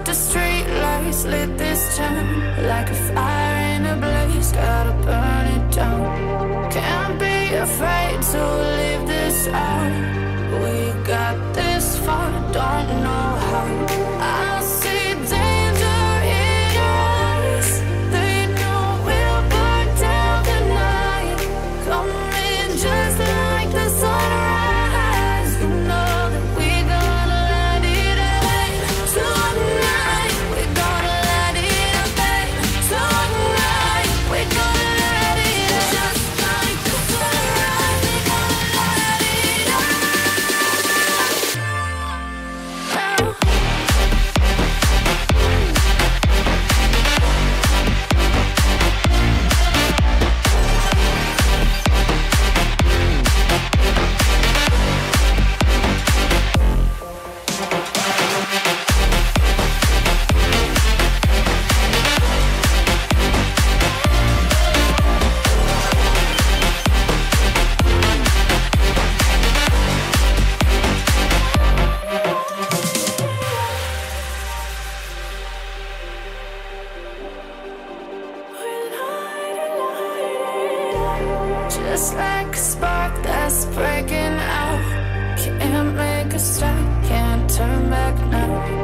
the street lights lit this town like a fire in a blaze, gotta burn it down. Can't be afraid to leave this out. We got this far, don't know how. I see danger in your eyes. They know we'll burn down the night. Coming just like the sunrise. You know that we're gonna let it rain. Tonight we're gonna let it rain. Tonight we're gonna let it rain. Just like the sunrise, we're gonna let it rain. Just like a spark that's breaking out. Can't make a stop, can't turn back now.